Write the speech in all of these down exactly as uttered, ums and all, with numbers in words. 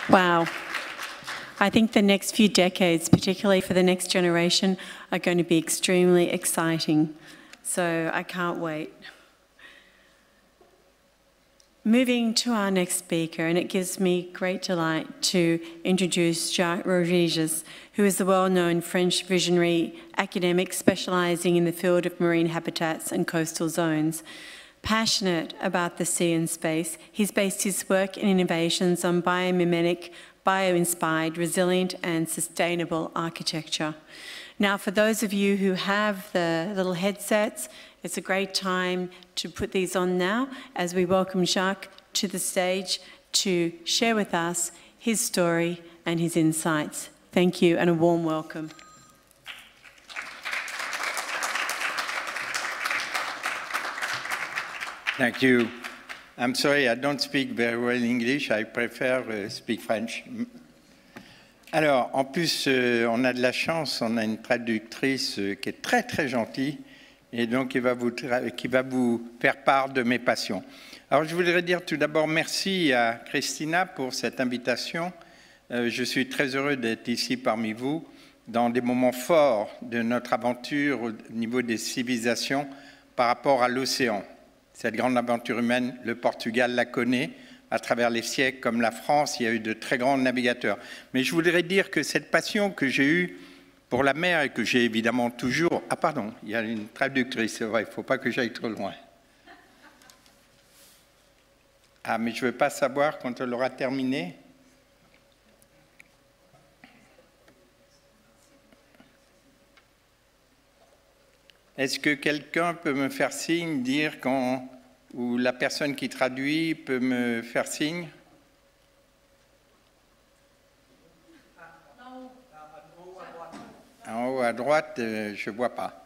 Wow. I think the next few decades, particularly for the next generation, are going to be extremely exciting. So I can't wait. Moving to our next speaker, and it gives me great delight to introduce Jacques Rodrigues, who is the well-known French visionary academic specialising in the field of marine habitats and coastal zones. Passionate about the sea and space, he's based his work and innovations on biomimetic, bio-inspired, resilient and sustainable architecture. Now, for those of you who have the little headsets, it's a great time to put these on now as we welcome Jacques to the stage to share with us his story and his insights. Thank you and a warm welcome. Thank you. I'm sorry, I don't speak very well English. I prefer uh, speak French. Alors, en plus, euh, on a de la chance, on a une traductrice euh, qui est très, très gentille et donc qui va, vous qui va vous faire part de mes passions. Alors, je voudrais dire tout d'abord merci à Christina pour cette invitation. Euh, je suis très heureux d'être ici parmi vous dans des moments forts de notre aventure au niveau des civilisations par rapport à l'océan. Cette grande aventure humaine, le Portugal la connaît. À travers les siècles, comme la France, il y a eu de très grands navigateurs. Mais je voudrais dire que cette passion que j'ai eue pour la mer et que j'ai évidemment toujours... Ah pardon, il y a une traductrice, c'est vrai, il ne faut pas que j'aille trop loin. Ah, mais je ne veux pas savoir quand elle aura terminé. Est-ce que quelqu'un peut me faire signe, dire quand, ou la personne qui traduit peut me faire signe? En haut à droite, euh, je ne vois pas.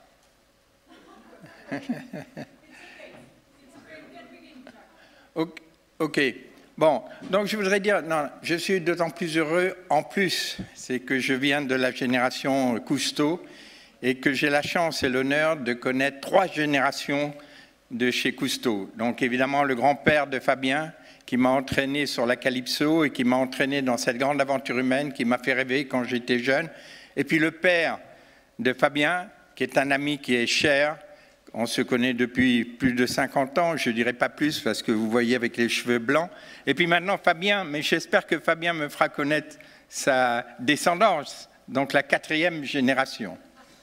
ok, ok. Bon, donc je voudrais dire, non, je suis d'autant plus heureux, en plus, c'est que je viens de la génération Cousteau, et que j'ai la chance et l'honneur de connaître trois générations de chez Cousteau. Donc évidemment le grand-père de Fabien, qui m'a entraîné sur la Calypso et qui m'a entraîné dans cette grande aventure humaine qui m'a fait rêver quand j'étais jeune. Et puis le père de Fabien, qui est un ami qui est cher. On se connaît depuis plus de cinquante ans, je ne dirais pas plus parce que vous voyez avec les cheveux blancs. Et puis maintenant Fabien, mais j'espère que Fabien me fera connaître sa descendance, donc la quatrième génération.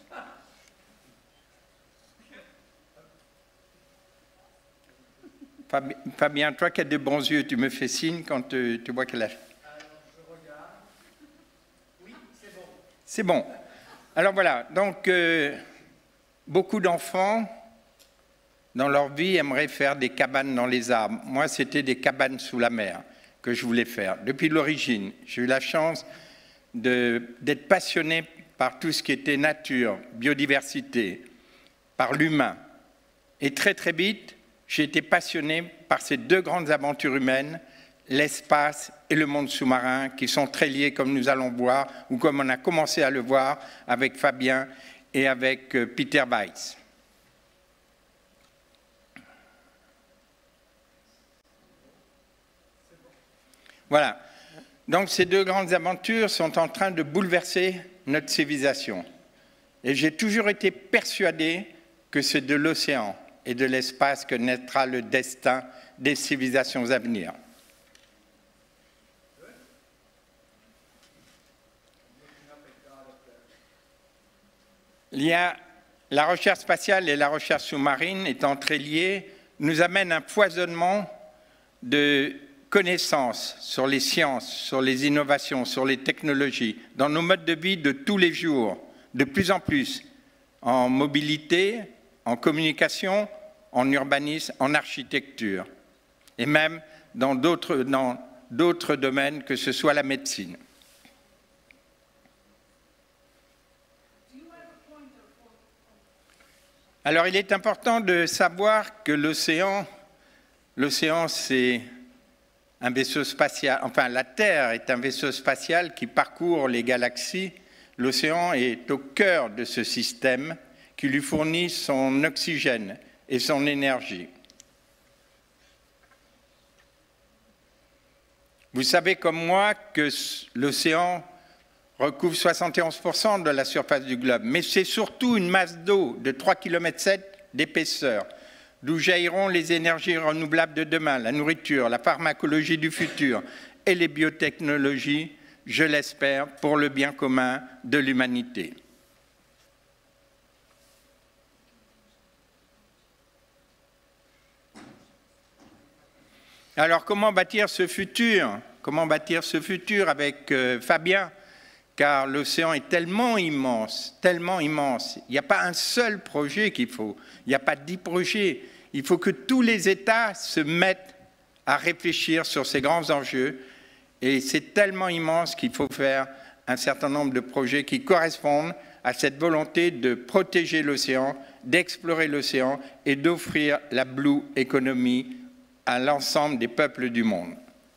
Fabien, toi qui as de bons yeux, tu me fais signe quand tu, tu vois qu'elle a... Alors, je regarde. Oui, c'est bon. C'est bon. Alors voilà, donc euh, beaucoup d'enfants, dans leur vie, aimeraient faire des cabanes dans les arbres. Moi, c'était des cabanes sous la mer que je voulais faire. Depuis l'origine, j'ai eu la chance d'être passionné par tout ce qui était nature, biodiversité, par l'humain. Et très très vite, j'ai été passionné par ces deux grandes aventures humaines, l'espace et le monde sous-marin, qui sont très liés, comme nous allons voir, ou comme on a commencé à le voir avec Fabien et avec Peter Weiss. Voilà. Donc ces deux grandes aventures sont en train de bouleverser notre civilisation. Et j'ai toujours été persuadé que c'est de l'océan et de l'espace que naîtra le destin des civilisations à venir. Il y a la recherche spatiale et la recherche sous-marine étant très liées, nous amènent un foisonnement de connaissances sur les sciences, sur les innovations, sur les technologies, dans nos modes de vie de tous les jours, de plus en plus, en mobilité, en communication, en urbanisme, en architecture, et même dans d'autres dans d'autres domaines, que ce soit la médecine. Alors, il est important de savoir que l'océan, l'océan, c'est un vaisseau spatial, enfin, la Terre est un vaisseau spatial qui parcourt les galaxies. L'océan est au cœur de ce système qui lui fournit son oxygène et son énergie. Vous savez comme moi que l'océan recouvre soixante et onze pour cent de la surface du globe, mais c'est surtout une masse d'eau de trois virgule sept kilomètres d'épaisseur, d'où jailliront les énergies renouvelables de demain, la nourriture, la pharmacologie du futur et les biotechnologies, je l'espère, pour le bien commun de l'humanité. Alors, comment bâtir ce futur? Comment bâtir ce futur avec euh, Fabien? Car l'océan est tellement immense, tellement immense. Il n'y a pas un seul projet qu'il faut. Il n'y a pas dix projets. Il faut que tous les États se mettent à réfléchir sur ces grands enjeux. Et c'est tellement immense qu'il faut faire un certain nombre de projets qui correspondent à cette volonté de protéger l'océan, d'explorer l'océan et d'offrir la Blue Economy à l'ensemble des peuples du monde.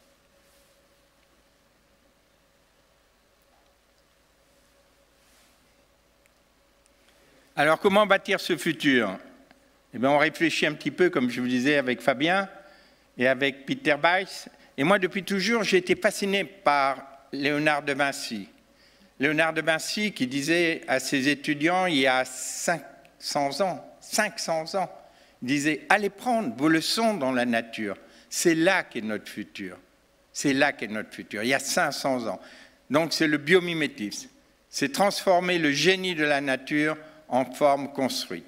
Alors, comment bâtir ce futur? Eh bien, on réfléchit un petit peu, comme je vous disais, avec Fabien et avec Peter Weiss. Et moi, depuis toujours, j'ai été fasciné par Léonard de Vinci. Léonard de Vinci qui disait à ses étudiants il y a cinq cents ans, cinq cents ans, il disait « Allez prendre vos leçons dans la nature, c'est là qu'est notre futur. C'est là qu'est notre futur. » Il y a cinq cents ans. Donc, c'est le biomimétisme. C'est transformer le génie de la nature en forme construite.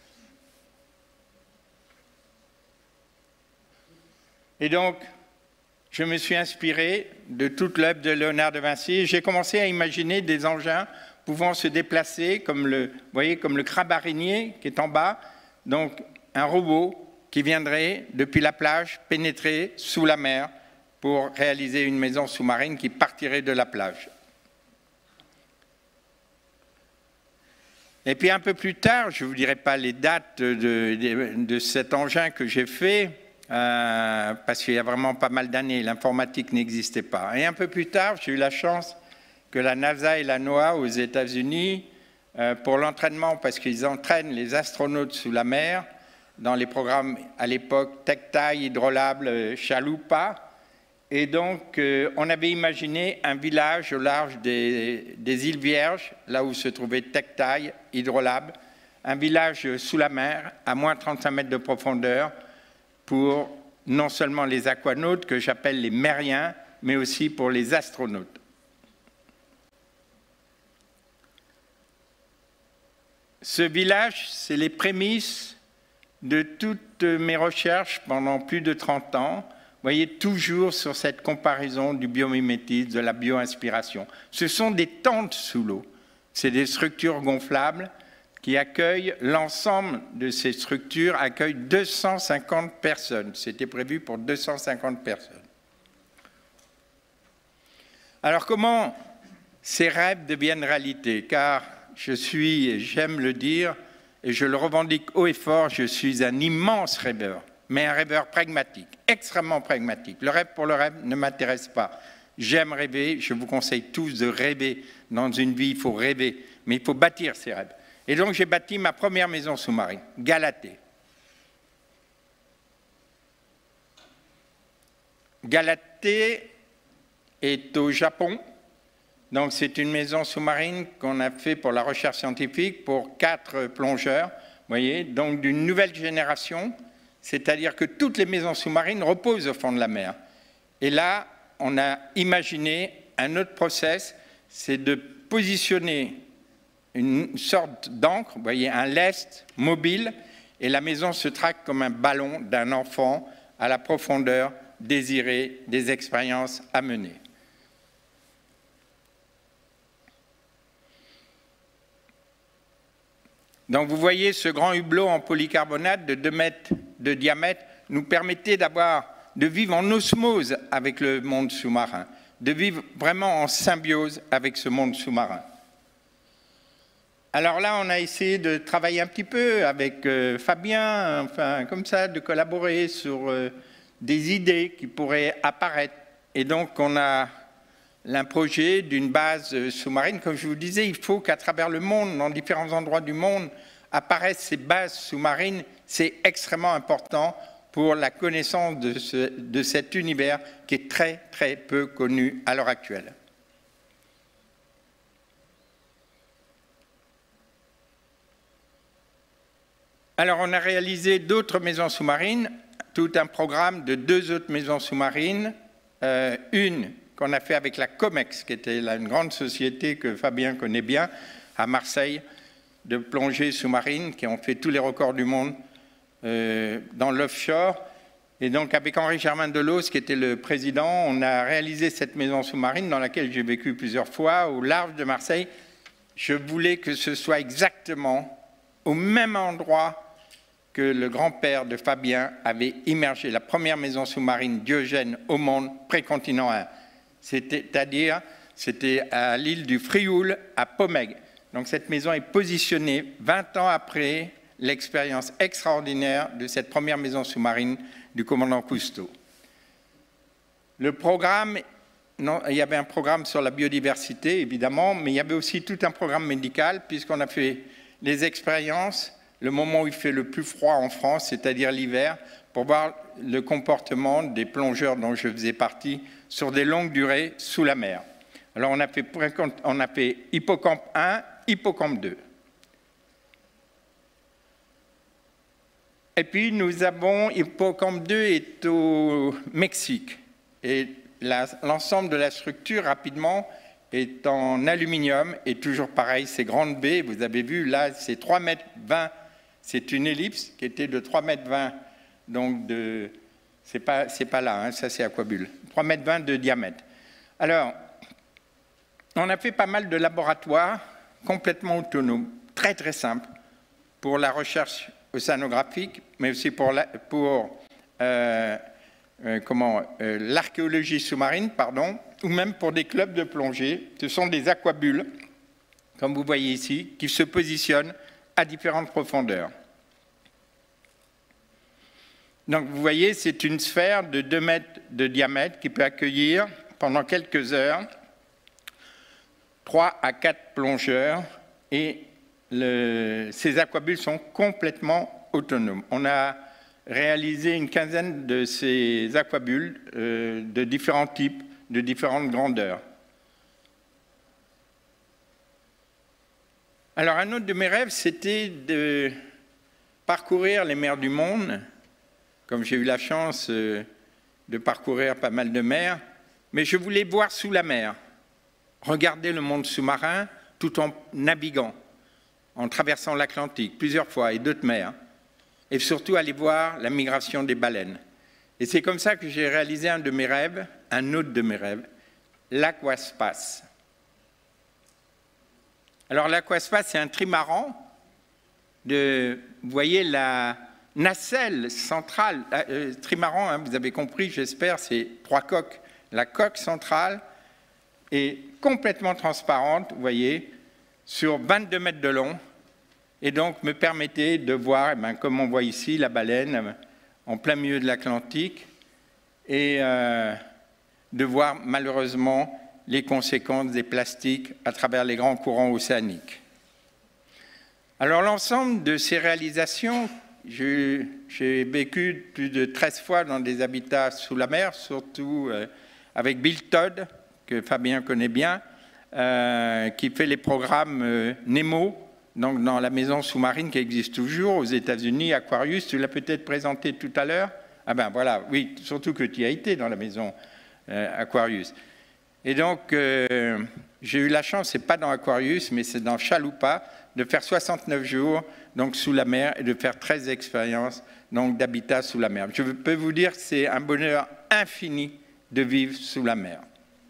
Et donc, je me suis inspiré de toute l'œuvre de Léonard de Vinci. J'ai commencé à imaginer des engins pouvant se déplacer, comme le, vous voyez, comme le crabe araignée qui est en bas. Donc, un robot qui viendrait depuis la plage pénétrer sous la mer pour réaliser une maison sous-marine qui partirait de la plage. Et puis un peu plus tard, je ne vous dirai pas les dates de, de, de cet engin que j'ai fait, euh, parce qu'il y a vraiment pas mal d'années, l'informatique n'existait pas. Et un peu plus tard, j'ai eu la chance que la NASA et la NOAA aux États-Unis, euh, pour l'entraînement, parce qu'ils entraînent les astronautes sous la mer, dans les programmes à l'époque Tectai, Hydrolable, Chalupa. Et donc, euh, on avait imaginé un village au large des, des îles Vierges, là où se trouvait Tectai, Hydrolable, un village sous la mer, à moins trente-cinq mètres de profondeur, pour non seulement les aquanautes, que j'appelle les mériens, mais aussi pour les astronautes. Ce village, c'est les prémices de toutes mes recherches pendant plus de trente ans. Vous voyez, toujours sur cette comparaison du biomimétisme, de la bio-inspiration. Ce sont des tentes sous l'eau. C'est des structures gonflables qui accueillent, l'ensemble de ces structures accueillent deux cent cinquante personnes. C'était prévu pour deux cent cinquante personnes. Alors comment ces rêves deviennent réalité? Car je suis, j'aime le dire, et je le revendique haut et fort, je suis un immense rêveur, mais un rêveur pragmatique, extrêmement pragmatique. Le rêve pour le rêve ne m'intéresse pas. J'aime rêver, je vous conseille tous de rêver. Dans une vie, il faut rêver, mais il faut bâtir ses rêves. Et donc, j'ai bâti ma première maison sous-marine, Galatée. Galatée est au Japon. Donc, c'est une maison sous-marine qu'on a fait pour la recherche scientifique pour quatre plongeurs, vous voyez, donc d'une nouvelle génération, c'est-à-dire que toutes les maisons sous-marines reposent au fond de la mer. Et là, on a imaginé un autre process, c'est de positionner une sorte d'encre, vous voyez, un lest mobile, et la maison se traque comme un ballon d'un enfant à la profondeur désirée des expériences à mener. Donc vous voyez, ce grand hublot en polycarbonate de deux mètres de diamètre nous permettait d'avoir, de vivre en osmose avec le monde sous-marin, de vivre vraiment en symbiose avec ce monde sous-marin. Alors là, on a essayé de travailler un petit peu avec euh, Fabien, enfin comme ça, de collaborer sur euh, des idées qui pourraient apparaître. Et donc on a un projet d'une base sous-marine. Comme je vous disais, il faut qu'à travers le monde, dans différents endroits du monde, apparaissent ces bases sous-marines. C'est extrêmement important pour la connaissance de, ce, de cet univers qui est très, très peu connu à l'heure actuelle. Alors, on a réalisé d'autres maisons sous-marines, tout un programme de deux autres maisons sous-marines, euh, une qu'on a fait avec la COMEX, qui était là, une grande société que Fabien connaît bien, à Marseille, de plongée sous-marine, qui ont fait tous les records du monde euh, dans l'offshore. Et donc, avec Henri Germain Delos, qui était le président, on a réalisé cette maison sous-marine dans laquelle j'ai vécu plusieurs fois, au large de Marseille. Je voulais que ce soit exactement au même endroit que le grand-père de Fabien avait immergé la première maison sous-marine Diogène au monde, précontinent un. C'est-à-dire, c'était à l'île du Frioul, à Pomègue. Donc cette maison est positionnée vingt ans après l'expérience extraordinaire de cette première maison sous-marine du commandant Cousteau. Le programme, non, il y avait un programme sur la biodiversité, évidemment, mais il y avait aussi tout un programme médical, puisqu'on a fait les expériences le moment où il fait le plus froid en France, c'est-à-dire l'hiver, pour voir le comportement des plongeurs dont je faisais partie sur des longues durées sous la mer. Alors on a fait, on a fait Hippocampe un, Hippocampe deux. Et puis nous avons, Hippocampe deux est au Mexique. Et l'ensemble de la structure, rapidement, est en aluminium. Et toujours pareil, ces grandes baies, vous avez vu, là, c'est trois mètres vingt. C'est une ellipse qui était de trois mètres vingt, donc de... C'est pas, c'est pas là, hein, ça c'est Aquabulle. trois mètres vingt de diamètre. Alors, on a fait pas mal de laboratoires complètement autonomes, très très simples, pour la recherche océanographique, mais aussi pour la, pour euh, euh, comment euh, l'archéologie sous-marine, pardon, ou même pour des clubs de plongée. Ce sont des aquabulles, comme vous voyez ici, qui se positionnent à différentes profondeurs. Donc vous voyez, c'est une sphère de deux mètres de diamètre qui peut accueillir pendant quelques heures trois à quatre plongeurs, et le, ces aquabulles sont complètement autonomes. On a réalisé une quinzaine de ces aquabulles euh, de différents types, de différentes grandeurs. Alors, un autre de mes rêves, c'était de parcourir les mers du monde, comme j'ai eu la chance de parcourir pas mal de mers, mais je voulais voir sous la mer, regarder le monde sous-marin tout en naviguant, en traversant l'Atlantique plusieurs fois et d'autres mers, et surtout aller voir la migration des baleines. Et c'est comme ça que j'ai réalisé un de mes rêves, un autre de mes rêves, l'aquaspace. Alors l'aquaspace, c'est un trimaran de, vous voyez, la nacelle centrale, euh, trimaran, hein, vous avez compris, j'espère, c'est trois coques. La coque centrale est complètement transparente, vous voyez, sur vingt-deux mètres de long, et donc me permettait de voir, eh bien, comme on voit ici, la baleine en plein milieu de l'Atlantique, et euh, de voir malheureusement les conséquences des plastiques à travers les grands courants océaniques. Alors l'ensemble de ces réalisations, j'ai vécu plus de treize fois dans des habitats sous la mer, surtout euh, avec Bill Todd, que Fabien connaît bien, euh, qui fait les programmes euh, Nemo, donc dans la maison sous-marine qui existe toujours aux États-Unis, Aquarius, tu l'as peut-être présenté tout à l'heure. Ah ben voilà, oui, surtout que tu y as été dans la maison euh, Aquarius. Et donc, euh, j'ai eu la chance, c'est pas dans Aquarius, mais c'est dans Chalupa, de faire soixante-neuf jours donc, sous la mer et de faire treize expériences d'habitat sous la mer. Je peux vous dire que c'est un bonheur infini de vivre sous la mer.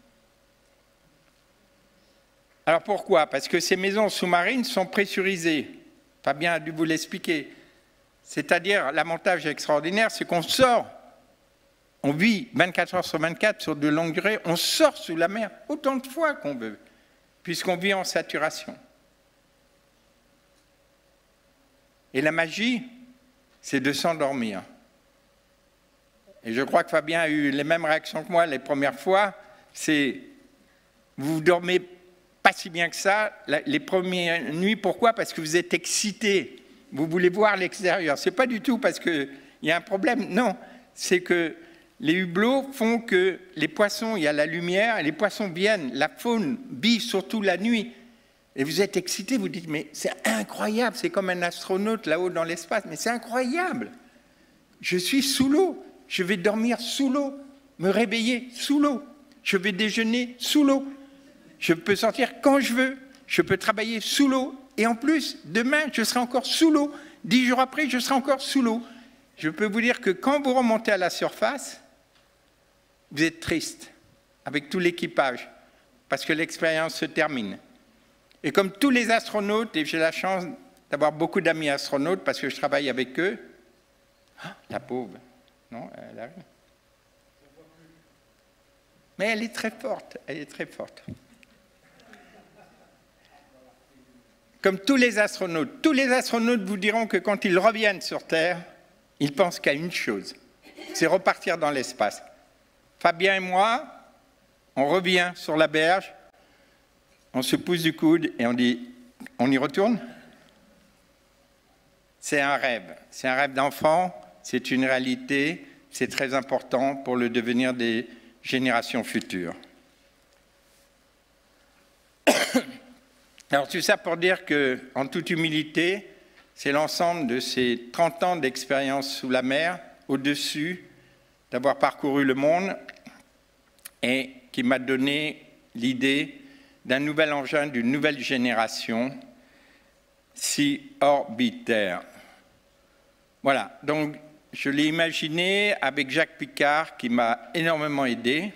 Alors pourquoi? Parce que ces maisons sous-marines sont pressurisées. Fabien a dû vous l'expliquer. C'est-à-dire, l'avantage extraordinaire, c'est qu'on sort. On vit vingt-quatre heures sur vingt-quatre sur de longues durées, on sort sous la mer autant de fois qu'on veut, puisqu'on vit en saturation. Et la magie, c'est de s'endormir. Et je crois que Fabien a eu les mêmes réactions que moi les premières fois. C'est, vous dormez pas si bien que ça les premières nuits. Pourquoi? Parce que vous êtes excité. Vous voulez voir l'extérieur. Ce n'est pas du tout parce qu'il il y a un problème. Non, c'est que les hublots font que les poissons, il y a la lumière, et les poissons viennent, la faune vit surtout la nuit. Et vous êtes excité, vous dites, mais c'est incroyable, c'est comme un astronaute là-haut dans l'espace, mais c'est incroyable. Je suis sous l'eau, je vais dormir sous l'eau, me réveiller sous l'eau, je vais déjeuner sous l'eau, je peux sortir quand je veux, je peux travailler sous l'eau, et en plus, demain, je serai encore sous l'eau, dix jours après, je serai encore sous l'eau. Je peux vous dire que quand vous remontez à la surface, vous êtes triste, avec tout l'équipage, parce que l'expérience se termine. Et comme tous les astronautes, et j'ai la chance d'avoir beaucoup d'amis astronautes, parce que je travaille avec eux, oh, la pauvre, non, elle arrive. Mais elle est très forte, elle est très forte. Comme tous les astronautes, tous les astronautes vous diront que quand ils reviennent sur Terre, ils pensent qu'à une chose, c'est repartir dans l'espace. Fabien et moi, on revient sur la berge, on se pousse du coude et on dit, on y retourne? C'est un rêve, c'est un rêve d'enfant, c'est une réalité, c'est très important pour le devenir des générations futures. Alors tout ça pour dire que, en toute humilité, c'est l'ensemble de ces trente ans d'expérience sous la mer, au-dessus, d'avoir parcouru le monde, et qui m'a donné l'idée d'un nouvel engin, d'une nouvelle génération, Sea Orbiter. Voilà, donc je l'ai imaginé avec Jacques Picard, qui m'a énormément aidé,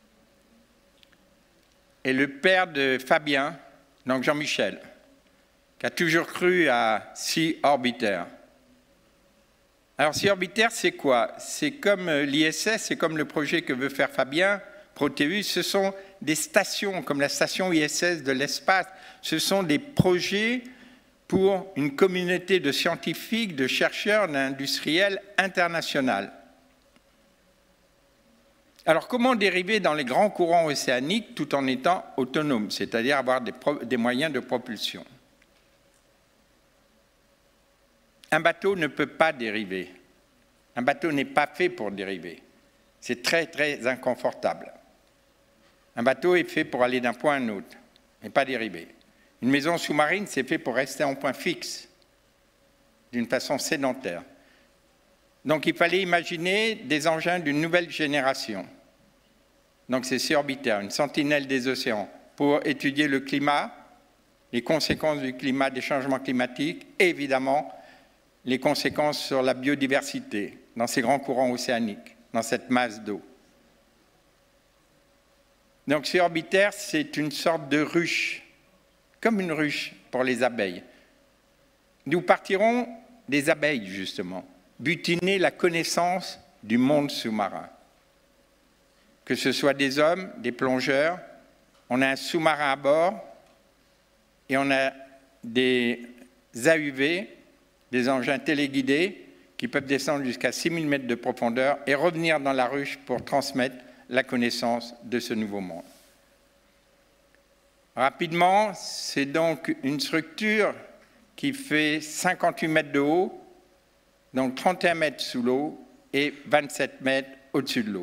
et le père de Fabien, donc Jean-Michel, qui a toujours cru à Sea Orbiter. Alors, Sea Orbiter, c'est quoi? C'est comme l'I S S, c'est comme le projet que veut faire Fabien, Proteus, ce sont des stations, comme la station I S S de l'espace, ce sont des projets pour une communauté de scientifiques, de chercheurs, d'industriels internationaux. Alors, comment dériver dans les grands courants océaniques tout en étant autonome, c'est-à-dire avoir des, des moyens de propulsion? Un bateau ne peut pas dériver. Un bateau n'est pas fait pour dériver. C'est très, très inconfortable. Un bateau est fait pour aller d'un point à un autre, mais pas dériver. Une maison sous-marine, c'est fait pour rester en point fixe, d'une façon sédentaire. Donc, il fallait imaginer des engins d'une nouvelle génération. Donc, c'est Sea Orbiter, une sentinelle des océans, pour étudier le climat, les conséquences du climat, des changements climatiques, et évidemment, les conséquences sur la biodiversité dans ces grands courants océaniques, dans cette masse d'eau. Donc, Sea Orbiter, c'est une sorte de ruche, comme une ruche pour les abeilles. Nous partirons des abeilles, justement, butiner la connaissance du monde sous-marin. Que ce soit des hommes, des plongeurs, on a un sous-marin à bord et on a des A U V, des engins téléguidés qui peuvent descendre jusqu'à six mille mètres de profondeur et revenir dans la ruche pour transmettre la connaissance de ce nouveau monde. Rapidement, c'est donc une structure qui fait cinquante-huit mètres de haut, donc trente et un mètres sous l'eau et vingt-sept mètres au-dessus de l'eau.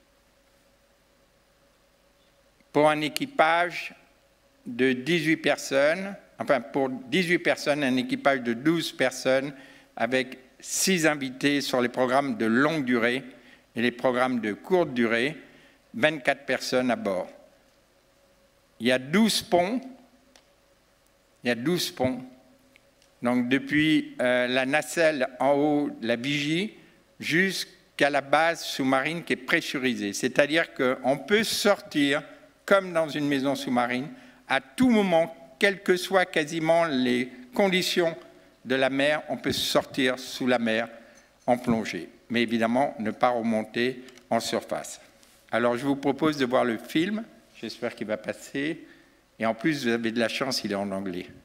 Pour un équipage de dix-huit personnes, enfin pour dix-huit personnes, un équipage de douze personnes avec six invités sur les programmes de longue durée et les programmes de courte durée, vingt-quatre personnes à bord. Il y a douze ponts, il y a douze ponts, donc depuis euh, la nacelle en haut, la vigie, jusqu'à la base sous-marine qui est pressurisée. C'est-à-dire qu'on peut sortir, comme dans une maison sous-marine, à tout moment, quelles que soient quasiment les conditions de la mer, on peut sortir sous la mer en plongée. Mais évidemment, ne pas remonter en surface. Alors, je vous propose de voir le film. J'espère qu'il va passer. Et en plus, vous avez de la chance, il est en anglais.